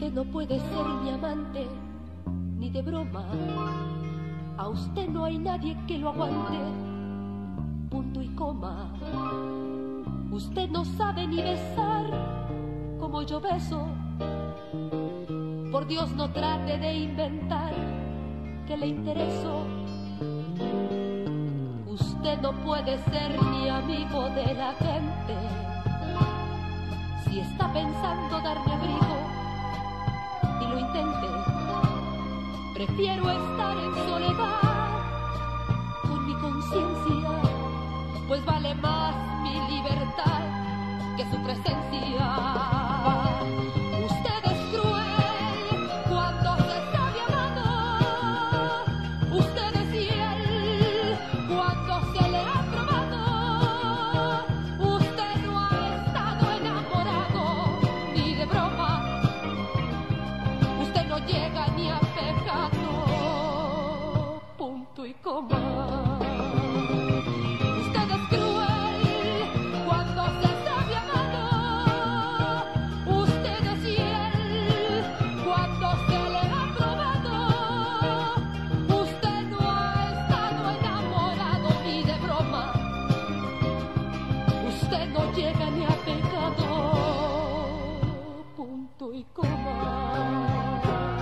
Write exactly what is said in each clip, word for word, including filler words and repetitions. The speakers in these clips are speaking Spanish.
Usted no puede ser mi amante, ni de broma. A usted no hay nadie que lo aguante, punto y coma. Usted no sabe ni besar como yo beso. Por Dios no trate de inventar que le intereso. Usted no puede ser ni amigo de la gente. Si está pensando darme abrigo, ni lo intente. Prefiero estar en soledad con mi conciencia, pues vale más mi libertad que su presencia. Usted es cruel cuando se sabe amado. Usted es fiel cuando se le ha probado. Usted no ha estado enamorado ni de broma. Usted no llega ni a pecado, punto y coma. Llega ni a pecado, punto y coma.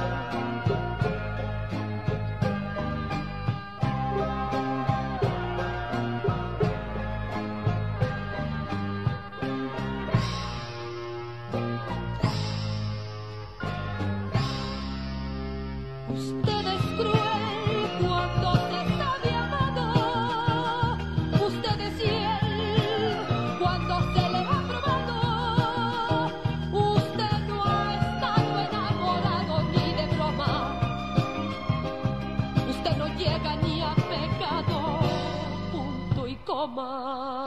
Usted es cruel cuando se sabe amado. Usted es fiel cuando se le ha probado. Usted no ha estado enamorado ni de broma. Usted no llega ni a pecado, punto y coma.